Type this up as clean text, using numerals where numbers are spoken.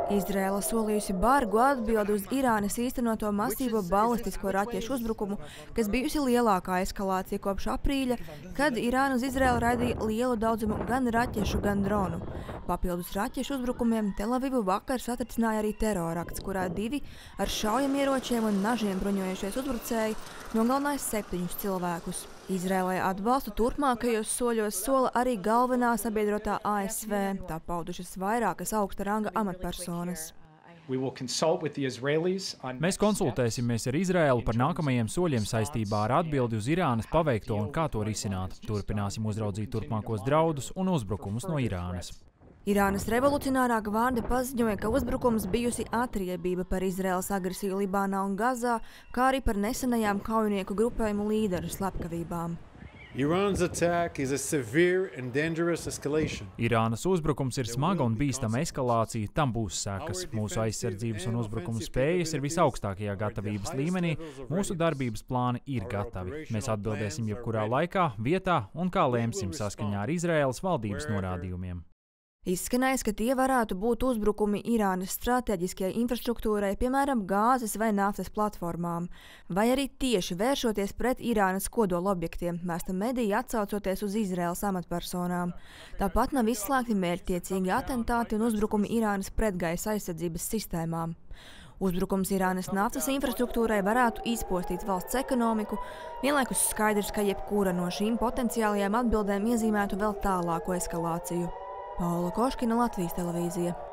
Izraela solījusi bargu atbildi uz Irānas īstenoto masīvo balistisko raķešu uzbrukumu, kas bijusi lielākā eskalācija kopš aprīļa, kad Irāna uz Izraelu raidīja lielu daudzumu gan raķešu, gan dronu. Papildus raķešu uzbrukumiem Telavivu vakar satricināja arī terorakts, kurā 2 ar šaujamieročiem un nažiem bruņojušies uzbrucēji nogalināja 7 cilvēkus. Izraēlai atbalstu turpmākajos soļos sola arī galvenā sabiedrotā ASV, tā paudušas vairākas augsta ranga amatpersonas. Mēs konsultēsimies ar Izraēlu par nākamajiem soļiem saistībā ar atbildi uz Irānas paveikto un kā to risināt. Turpināsim uzraudzīt turpmākos draudus un uzbrukumus no Irānas. Irānas revolucionārā gvarde paziņoja, ka uzbrukums bijusi atriebība par Izraēlas agresiju Libānā un Gazā, kā arī par nesenajām kaujinieku grupējumu līderu slepkavībām. Irānas uzbrukums ir smaga un bīstama eskalācija, tam būs sekas. Mūsu aizsardzības un uzbrukumu spējas ir visaugstākajā gatavības līmenī, mūsu darbības plāni ir gatavi. Mēs atbildēsim jebkurā laikā, vietā un kā lēmsim saskaņā ar Izraēlas valdības norādījumiem. Izskanējis, ka tie varētu būt uzbrukumi Irānas stratēģiskajai infrastruktūrai, piemēram, gāzes vai naftas platformām, vai arī tieši vēršoties pret Irānas kodolobjektiem, mēsta mediji atsaucoties uz Izraēlas amatpersonām. Tāpat nav izslēgti mērķtiecīgi atentāti un uzbrukumi Irānas pretgaisa aizsardzības sistēmām. Uzbrukums Irānas naftas infrastruktūrai varētu izpostīt valsts ekonomiku, vienlaikus skaidrs, ka jebkura no šīm potenciālajām atbildēm iezīmētu vēl tālāko eskalāciju. Paula Koškina, Latvijas televīzija.